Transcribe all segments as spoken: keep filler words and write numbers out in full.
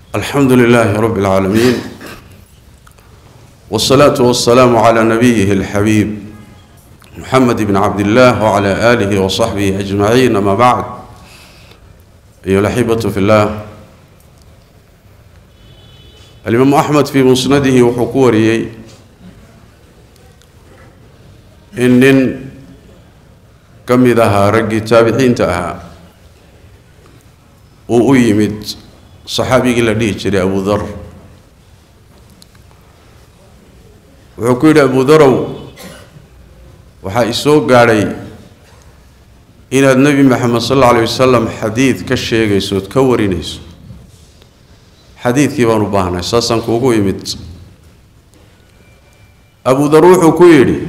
الحمد لله رب العالمين والصلاة والسلام على نبيه الحبيب محمد بن عبد الله وعلى آله وصحبه أجمعين. أما بعد، أيها الأحبة في الله، الإمام أحمد في مسنده وحكوري إن كم إذا رجي تابعين تها وأيمد صحابي الذي جري أبو ذر وحكير أبو ذر وحيسوق علي إلى النبي محمد صلى الله عليه وسلم حديث كالشيء يسود كورينيس حديث كيبان رباهنا أساسا كوكو يمد أبو ذر وحكيري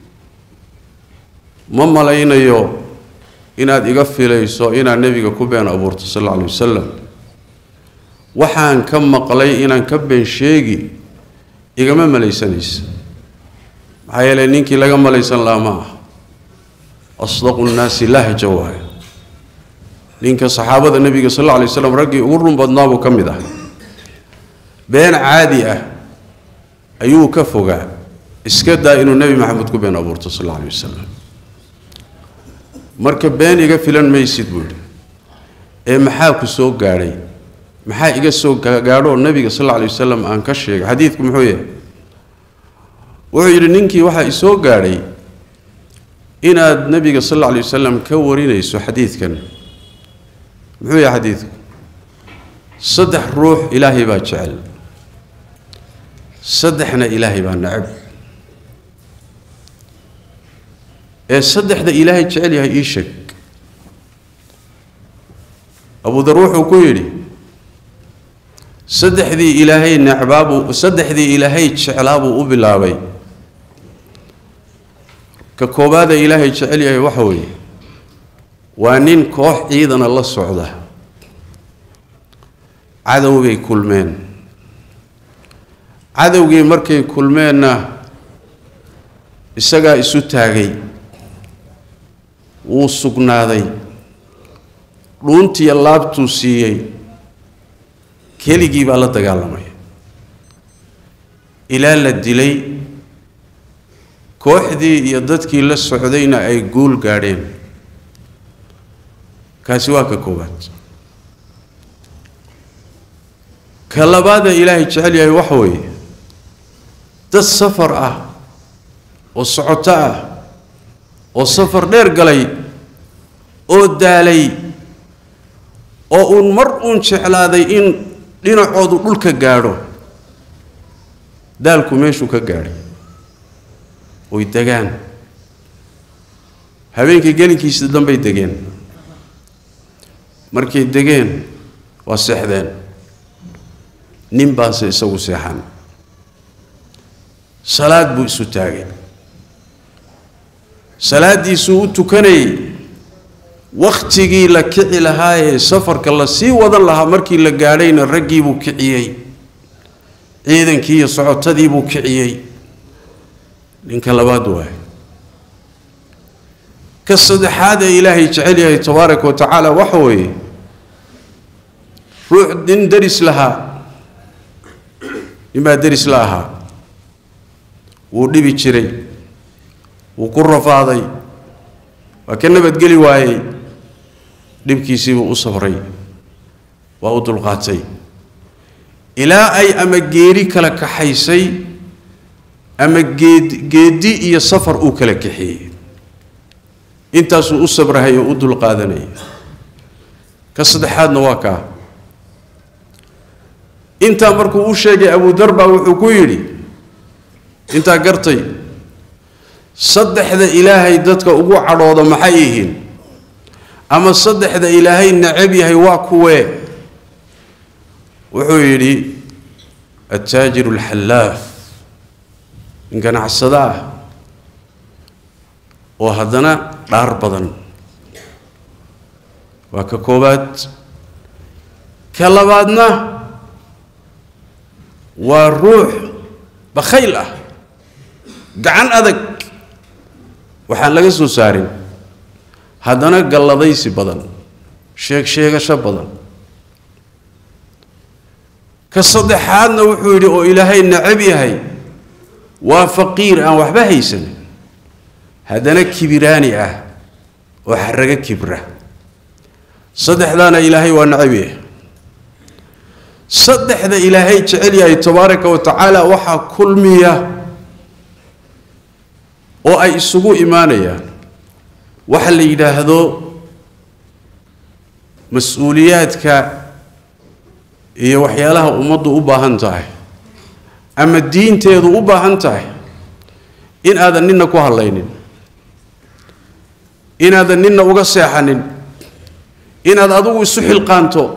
مما لين يو إن أدقفي ليسو إن النبي كوبين أبو صلى الله عليه وسلم waxaan ka maqlay inaan ka been sheegi igama malaysanaysa maxaa yeelay ninkii laga malaysan lahaa ma aha asdaqu nnaasi lahja waay ninka saxaabada nabiga sal alla alay wasalam raggii ugu run badnaa buu ka mid ah been caadi ah ayuu ka fogaa iska daa inuu nebi maxamed ku been abuurto sal alla alay wasalam marka been iga filan maysid buu yidhi ee maxaa ku soo gaadhay maxaa iga soo gaadho nabiga sallallahu alayhi wasallam aan ka sheegay xadiidku muxuu yahay wuxuu yiri ninkii waxa i soo gaadhay inaad nabiga sallallahu alayhi wasallam ka warinayso xadiidkan muxuu yahay xadiidku saddex ruux ilaahay baa jecel saddexna ilaahay baa nacab ee saddexda ilaahay jecel yahay ii sheeg Abu Dharr wuxuu ku yiri saddexdii ilaahay nacbaabu saddexdii ilaahay jeclaabu u bilaabay ka koobaad ilaahay jecel yahay waxa weeye waa nin koox ciidana la socda cadawgay kulmeen cadawgii markay kulmeenna isagaa isu taagay wuu sugnaaday dhuuntii laabtuu siiyey keligii baa la dagaalamay ilaa la dilay kooxdii iyo dadkii la socdayna ay guul gaadheen kaasi waa ka koobaad ka labaad ilaahay jecel yahay waxa weeye dad safar ah oo socoto ah oo safar dheer galay oo daalay oo uun mar uun jeclaaday in dhinacoodu dhulka gaadho daalku meeshuu ka gaadhay way degaan habeenkii gelinkiisa dambay degeen markay degeen waa seexdeen nin baase isagu seexan salaad buu isu taagay salaadiisuu u tukanayay waqtigii la kici lahaa ee safarka la sii wadan lahaa markii la gaadhayna raggii buu kiciyey ciidankii iyo socotadii buu kiciyey ninka labaad waay ka saddexaad ee ilaahay jecel yahay tabaaraka wa tacaala waxa weeye ruux nin daris lahaa nimaa daris la ahaa wuu dhibi jiray wuu ku rafaaday waa ka nabadgeli waayey dhibkiisii buu u sabray waa u dulqaatay ilaa ay ama geeri kala kaxaysay ama geed geedi iyo safar uu kala kaxeeyey intaasuu u sabrahay oo u dulqaadanayay ka saddexaadna waa kaa intaa markuu u sheegay Abu Dharr baa wuxuu ku yidhi intaa gartay saddexda ilaahay dadka ugu cadhooda maxay yihiin ama saddexda ilaahay nacab yahay waa kuwee wuxuu yidhi التاجر الحلاف إن كان عصدا وهذنا دار بدن وككوبات كلابادنا والروح بخيلة قعن أذك وحن لقسو سارين هذنا قلديس بدن شيك شيك شب بدن كالصدحان وحوري أو إلهي النعبي هاي وفقير أن وحبه هيسن هذا كبيراني أه وحرق كبره صدح لنا إلهي والنعبي صدح ذا إلهي تعالي تبارك وتعالى وحا كل مياه وأي سقو إيمانيا وحل إلى هذو مسؤولياتك هي وحيالها أمضوا أباهنتاي أما الدين تيضوا أباهنتاي إن هذا ننا كوهالينين إن هذا ننا وقصيحانين إن هذا أدو السحي القانتو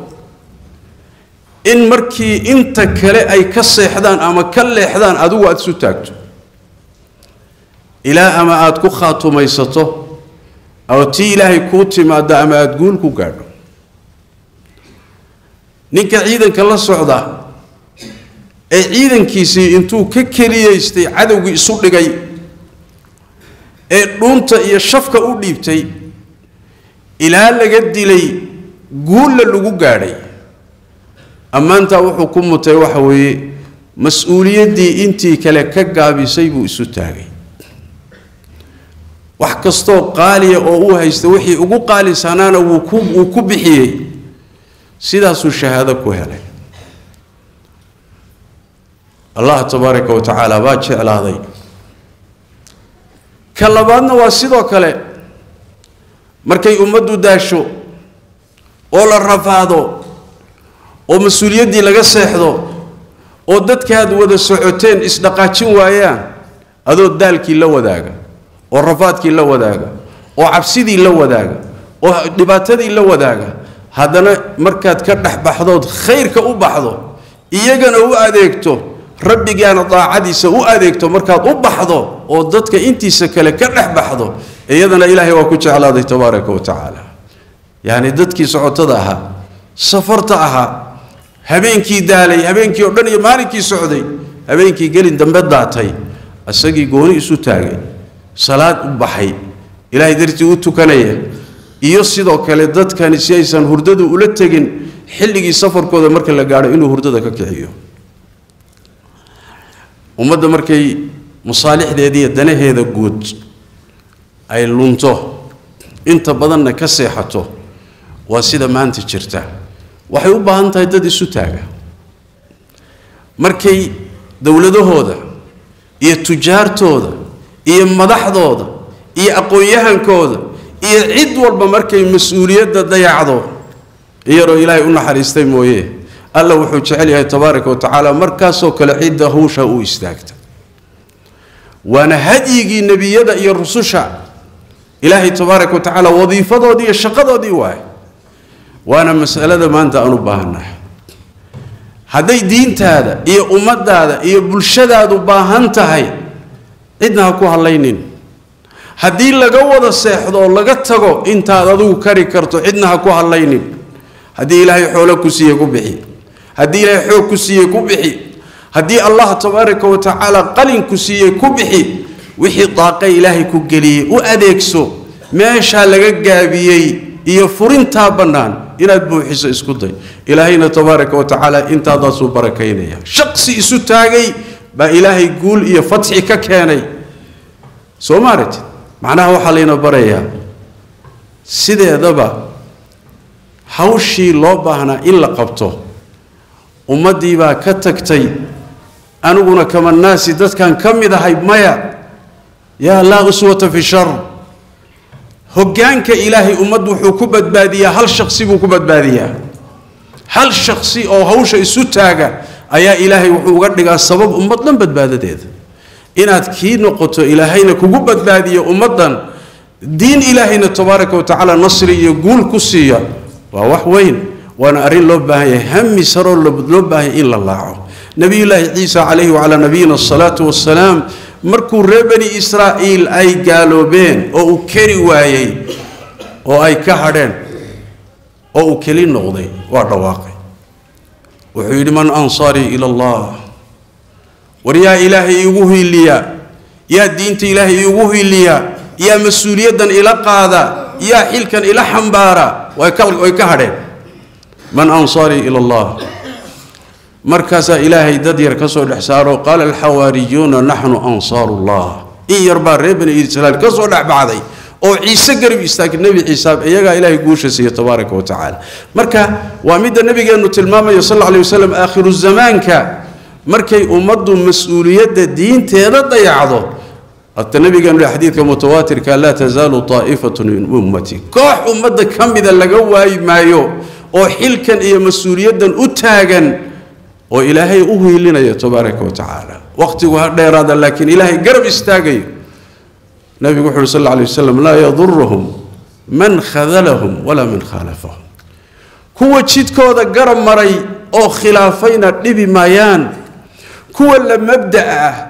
إن مركي إنت كلا أي كصيحدان أما كلا إحدان أدو أدسو تاكتو إلى أما أدكو خاتو ميسطو أو تي إلهي كوتي ما دا أما أدقول كو قادو نينك عيدن كالله الصعودة أي عيدن كيسي انتو ككلي يستي عدو يسوق لغاي أي رونتا إيا شفكة أوليبتي إلى لغدي لي قول للغو قادي أما أنت وحكومتي وحوي مسؤولية دي انتي كلا كقابي سيبو إسوتاغي وحكستو قالي أو هيستوحي أقو قالي سانانا وكبحيي سيداسو الشهادة كوهلي الله تبارك وتعالى باتش على هذا كلباننا واسيدو كله مركي أمدو داشو أول الرفاضو ومسؤولية دي لغا سيحدو وددك هاد ودا سعوتين إصدقاتين وايان هذو الدالكي لو داغا والرفاضكي لو داغا وعبسيدي لو داغا ودباتدي لو داغا هذانا مركات كدح بحضود خيرك أو بحضو إيجانا أو أديكتو ربي جانا ضاعدي سو أديكتو مركات أو بحضو وضدك أنتي سكلك كدح بحضو إيجانا إلهي وكوتش على ذي تبارك وتعالى يعني ضدك سعوتها سفرتها هبينكي دالي هبينكي أردني مالكي سعودي هبينكي قلين دمبداتي السقي قوني سوتاغي صلاة بحي إلهي درتي أوتو كنيه iyo sidoo kale dadkan si aysan hurdadu ula tagin xilligii safarkooda marka la gaaro inuu hurdada ka kiciyo ummadda markay musaalixdeedii danaheeda guud ay lunto inta badanna ka seexato waa sida maanta jirta waxay u baahan tahay dad isu taaga markay dawladahooda iyo tujaartooda iyo madaxdooda iyo aqoon-yahankooda iyo cid walba markay mas'uuliyadda dayacdo iyaro ilaahay u naxariistay mooyee alla wuxuu jecel yahay tabaaraka wa tacaala markaasoo kale cidda hawsha u istaagta waana hadyigii nebiyada iyo rususha ilaahay tabaaraka wa tacaala wadiifadoodii iyo shaqadoodii waay waana mas'alada maanta aan u baahannahay hadday diintaada iyo ummadaada iyo bulshadaadu baahan tahay cidna ha ku hadlaynin haddii laga wada seexdo oo laga tago intaad adigu kari karto cidna ha ku hadlaynin haddii ilaahay xoolo ku siiye ku bixi haddii ilaahay xoog ku siiye ku bixi haddii allah tabaaraka wa tacaala qalin ku siiye ku bixi wixii daaqay ilaahay ku geliyey u adeegso meesha laga gaabiyey iyo furintaa bannaan inaad buuxiso isku day ilaahayna tabaaraka wa tacaala intaadaasuu barakaynaya shaqsi isu taagay baa ilaahay guul iyo fatxi ka keenay soo maaratid معناها وحلينا بريا سيدة دبا هوشي لوبهنا إلا قبته ومدي با كتكتي أنا قلنا كما الناس دت كان كم إذا هاي مايا يا لا أسوة في الشر هجانك إلهي أمد وحكوبة بادية هل شخصي بكوبة بادية هل شخصي أو هوش يسوتاجا أيا إلهي وحوقدك السبب أمد لم بدبادة inaad kii noqoto ilaahayna kugu badbaadiyo ummadan diin ilaahayna tabaaraka wa tacaala nasri iyo guul ku siiya waa wax weyn waana arin loo baahan yahay hammi saro loo baahan in la laaco nabiyullaahi ciisa calayhi wa ala nabiyina salaatu wassalaam markuu reer bani israa'iil ay gaaloobeen oo uu kari waayey oo ay ka hadheen oo uu keli noqday waa dhawaaqay wuxuu yidhi man ansaari ila allah وريا إلهي يوهي ليا يا دينت إلهي يوهي ليا يا مسؤولية إلى قادة يا حلكا إلى حنبارة ويكهرين من أنصاري إلى الله مركز إلهي ددير كسو الحسارو قال الحواريون نحن أنصار الله إن يربى ربنا إسرائيل كسو بعضي أو عيسى قرب يستاك النبي عيسى إيجا إلهي قوش سي تبارك وتعالى مركا وامد النبي قال نتلمام صلى الله عليه وسلم آخر الزمان كا مركي أمد مسؤولية الدين تيرد يعضو النبي قال الحديث متواتر كان لا تزال طائفة من أمتي كوح أمد كم إذا لقوا ما يو أو حلكا إيا مسؤولية أتاقا وإلهي أهي لنا تبارك وتعالى وقت هذا لكن إلهي قرب استاقي النبي محمد صلى الله عليه وسلم لا يضرهم من خذلهم ولا من خالفهم كو تشيتكو ذا قرب مري أو خلافين نبي مايان كو اللي مبدأ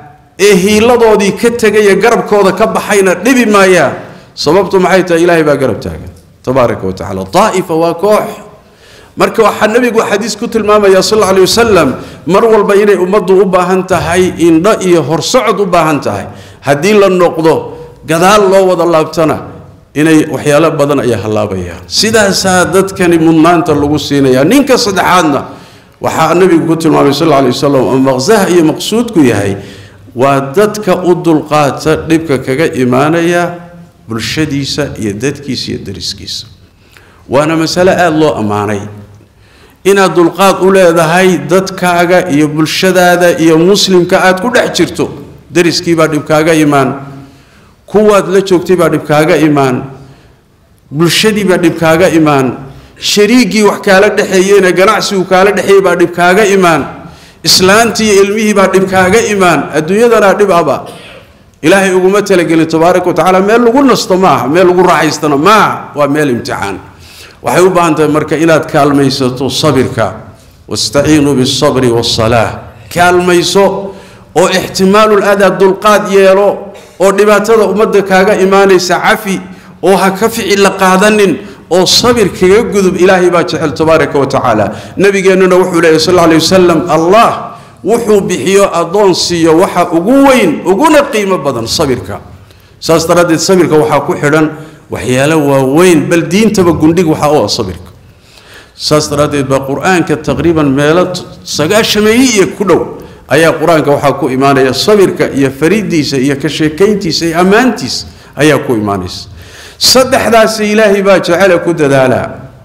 إيه لضو دي كتغي قرب كو ذا كبحين نبي مايان صببتم حيث إلهي با قرب تاقي تبارك وتعالى طائفة وكوح marka waxa nabigu xadiis ku tilmaamaya sallallahu alayhi wasallam mar walba inay umadu u baahan tahay indha iyo horsocod u baahan tahay hadii la noqdo gadaal loo wada laabtana inay waxyaalo badan ay halaabayaan sidaas dadkani mudnaanta lagu siinaya ninka saddexaadna waxa nabigu ku tilmaamay sallallahu alayhi wasallam oo maqsah iyo maqsuudku yahay waa dadka u dulqaata dhibka kaga iimaanaya bulshadiisa iyo dadkiisa iyo dariskiisa waana mas'ala aad loo amaanay inaad dulqaad u leedahay dadkaaga iyo bulshadaada iyo muslimka aad ku dhex jirto dariskii baa dhibkaaga iimaan kuwaad la joogtay baa dhibkaaga iimaan bulshadii baa dhibkaaga iimaan shariigii wax kala dhaxeeyeen ganacsigu kala dhaxeeyay baa dhibkaaga iimaan islaantii ilmihii baa dhibkaaga iimaan adduunyadana dhib aba ilaahay ugu ma talagelin tabaaraka wa taala meel lagu nasto ma meel lagu raaxaystana ma waa meel imtixaan waxay u baahan tahay marka inaad kaalmaysato sabirka wastaciinu bis-sabri was-salaah kaalmayso oo ihtimaalul adab dulqaad yeelo oo dhibaatada umada kaaga iimaanaysa cafi oo ha ka ficil qaadanin oo sabir kaga gudub ilaahay baa jecel tabaaraka wa taala nabigeenuna wuxuu leeyahay sallallahu alayhi wasallam allah wuxuu bixiyo adoon siiyo waxa ugu weyn uguna qiimo badan sabirka saas taradeed sabirka waxa ku xidhan waxyaalo waaweyn bal diintaba gundhig waxa oo sabirka saas taradeed ba quraanka taqriiban meelad sagaashameeye ku dhow ayaa quraanka waxa ku iimaanaya sabirka iyo fariidiisa iyo ka sheekayntiisa iyo amaantiisa ayaa ku iimaanaysa saddexdaas ilaahi baa jecel ku dadaala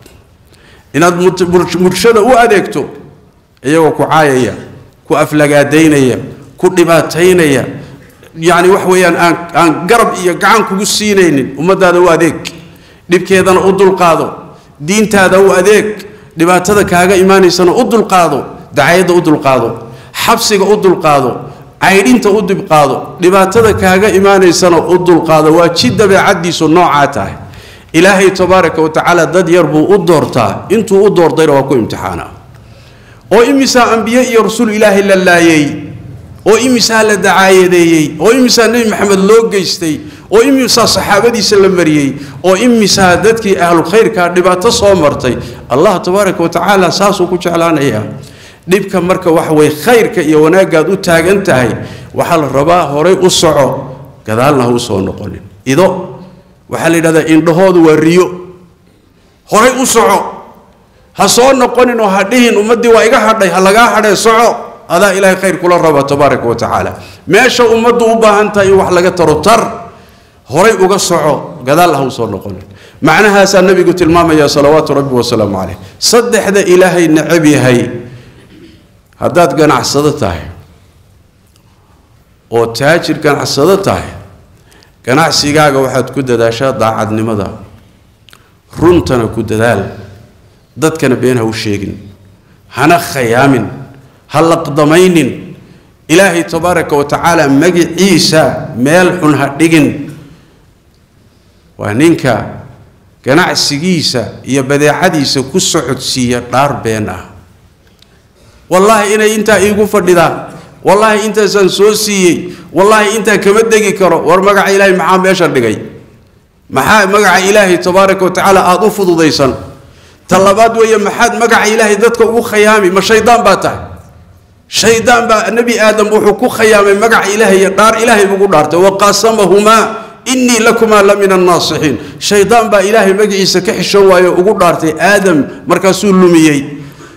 inaad bulshada u adeegto iyagoo ku caayaya ku aflagaadeynaya ku dhibaataynaya يعني وحويان أن أن قرب يقعن كوسينين وما هذا هو أذيك دبك هذا أدل قاضو دين هذا هو أذيك دبات هذا كهجا إيماني سنة أدل قاضو دعاية أدل قاضو حبسك أدل قاضو عيرين تأدب قاضو دبات هذا كهجا إيماني سنة أدل قاضو وشدة بعدي صناعته إلهي تبارك وتعالى ضد يربو أدورته أنتو أدور ضير وكو امتحانا أو إمسا أنبياء رسول إله إلا الله يي oo imisa la dacaayadeyay oo imisa nabi maxamed loo geystay oo imisa saxaabadiisa la mariyay oo imisa dadkii ahlu khayrka dhibaato soo martay allah tabaaraka wa taala saasoo ku jeclaanaya dhibka marka wax way khayrka iyo wanaagaad u taagan tahay waxa la rabaa horay u soco gadaalna u soo noqonin ido waxa la yiraahdaa indhahoodu waa riyo horay u soco ha soo noqonin oo hadhiin ummadii waa iga hadhay ha laga hadhay soco هذا إلهي خير كل رب تبارك وتعالى ماشى أمده وباهنتا يوح لقى ترتر هري وقصعه قال الله وصل نقول معناها النبي قلت الماما يا صلوات ربي وسلام عليه صدق هذا إلهي النعبي هي هدات قناع صدته وتاجر قناع صدته قناع سيجاga واحد كده داشات ضاعد نمدا رنتنا كده دال ضد كان بينها وشيقن هنا خيامن هل قدمين إلهي تبارك وتعالى مجي عيسى ملح هدين وننكا قناع السجيسة يبدأ حديث كسعد سيا دار بينه والله إنا أنت يقول فرددا والله أنت سنسوسي والله أنت كمدقي كرو ورمجع إلهي معام يشر دقي مع مجع إلهي تبارك وتعالى أضفض ضيسا طلبات ويا محد مجع إلهي ذاتك وخيامي ما شيطان باته شيطان با النبي آدم وحكو خيام مقع إلهي دار إلهي بقول دارته وقاسمهما إني لكما لمن الناصحين شيطان با إلهي مقع يسكح الشواية وقول دارته آدم مركزو اللوميي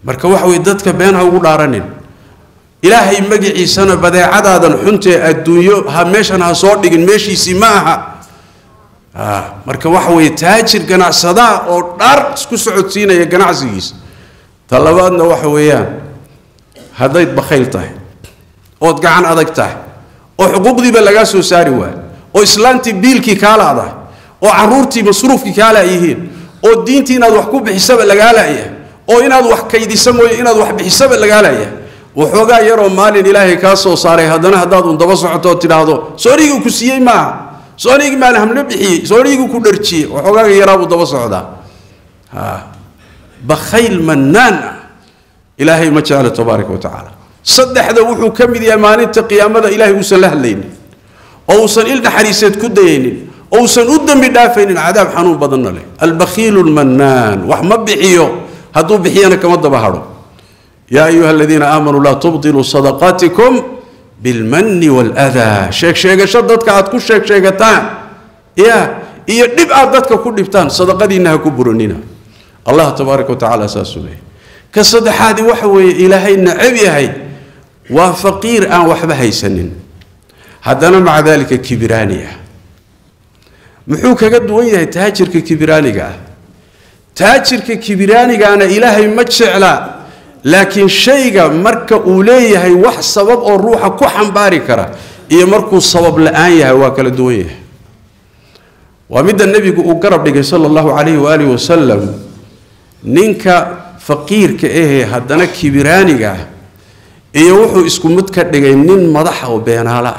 marka waxa way dadka been ha ugu dhaaranin ilaahay magaciisana badeecadaadan xuntee adduunyo ha meeshan ha soo dhigin meeshiisii ma aha ah marka waxa way taajir ganacsada oo dhar isku socodsiinaya ganacsigiisa talabaadna waxa weeyaan hadday bakhayl tahay oo gacan adag tahay oo xuquuqdiiba laga soo saari waa oo islaantii biilkii kaala adag oo caruurtii masruufkii kaala yihiin oo diintii inaad wax ku bixisaba laga laayay oo inaad wax kaydiso mooy inaad wax bixisaba laga laayay waxoogaa yaroo maalin ilaahay ka soo saaray haddana hadaad un daba socoto tiraahdo soorigu ku siiyay ma soorigu maal hamle bixiyay soorigu ku dharjiyay waxoogaa yaraabu daba socdaa ha bakhayl mannan ilaahay ma jecel tabaaraka wa taala saddexda wuxuu ka mid yahay maalinta qiyaamada ilaahay uu soo lahlaynin oo uu san ilda xariiseed ku dayeenin oo uu san u dambi dhaafaynin cadaab xanuun badan leh al-bakhil al-mannan wax ma bixiyo haduu bixiyana kama daba haro يا أيها الذين آمنوا لا تبطلوا صدقاتكم بالمن والأذى شيك شيك شدتك عدكو شيك شيكتان يا إيا نبقى عدتك كل نبتان صدقة دي إنها كبرونينا الله تبارك وتعالى أساسه ليه كالصدح هذه وحوي إلهي النعبي هاي وفقير آن وحبها يسنن هذانا مع ذلك كبرانية محوك قد ويه تاجر كبرانية تاجر كبرانية أنا إلهي متشعلا لكن شيء مركا أوليه هي وح سبب الروح كوحن باركرة إيه مركو السبب لآية واكل دويه ومد النبي قرب لك صلى الله عليه وآله وسلم نينكا فقير كإيه هدنا كبيرانيكا إيه وحو اسكو متكد لك نين مضحة وبينها لا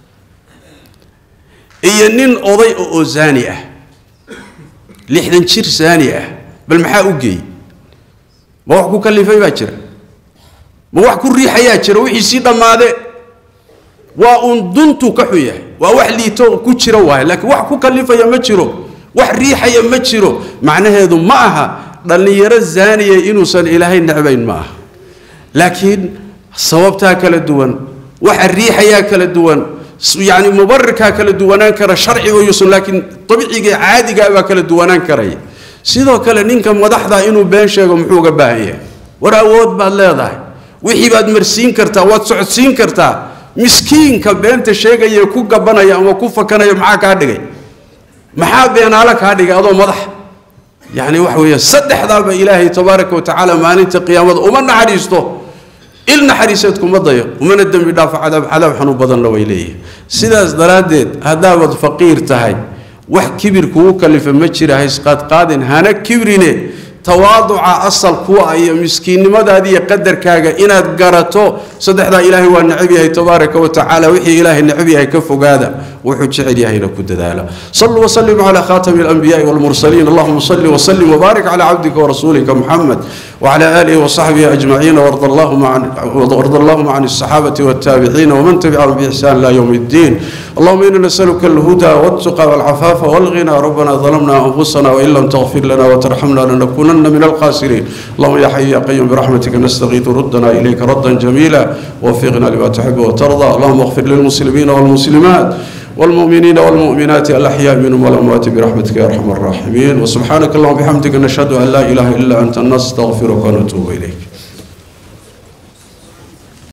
إيه نين أضيء أزانية لحدن شير زانية بالمحاء أجي ما وحكو كلفي باجر ما وحكو الريحة ياجر وحي سيدا ماذا وأن دنتو كحوية ووحلي تو كتشر واه لكن وحكو كلفي يمجرو وح ريحة يمجرو معنى هذا معها ضل يرى الزانية إنو سن إلهي النعبين معها لكن صوابتها كلا دوان وح الريحة يا كلا دوان يعني مبركها كلا دوانان كرا شرعي ويوصل لكن طبيعي عادي قابا كلا دوانان كراي sidoo kale ninka madaxda inuu been sheego muxuu uga baahan yahay war awood baad leedahay wixii baad marsiin kartaa waad socodsiin kartaa miskiinka beenta sheegaya ku gabanaya ama ku fakanaya maxaa ka dhigay maxaa beenaala ka dhigay adoo madax yani wax weeye saddexdaaba ilaahay tabaaraka wa taala maalinta qiyaamada uma naxariisto ilna xariisadku ma dayo uma dambi dhaaf cadaab cadaab xanuun badan la weyleeyay sidaas daraadeed hadaabad faqiir tahay wax kibir kugu kalifa ma jira haysqaad qaadin hana kibrine tawaaduca asal kuwa ay miskiinimadaadi iyo qadarkaaga inaad garato saddexda ilaahay waa nacib yahay tabaaraka wa taala wixii ilaahay nacib yahay ka fogaada wuxuu jecel yahay ku dadaala sallu wa sallim ala khatami al-anbiya wal mursalin allahumma salli wa sallim wa barik ala abdika wa rasulika muhammad wa ala alihi wa sahbihi ajma'in warda allahumma an warda allahumma an as-sahabati wat tabi'in wa man tabi'ahum bi ihsan ila yawm الدين اللهم إنا نسألك الهدى والتقى والعفاف والغنى ربنا ظلمنا أنفسنا وإن لم تغفر لنا وترحمنا لنكونن من الخاسرين اللهم يا حي يا قيوم برحمتك نستغيث ردنا إليك ردا جميلا ووفقنا لما تحب وترضى اللهم اغفر للمسلمين والمسلمات والمؤمنين والمؤمنات الأحياء منهم والأموات برحمتك يا أرحم الراحمين وسبحانك اللهم وبحمدك نشهد أن لا إله إلا أنت نستغفرك ونتوب إليك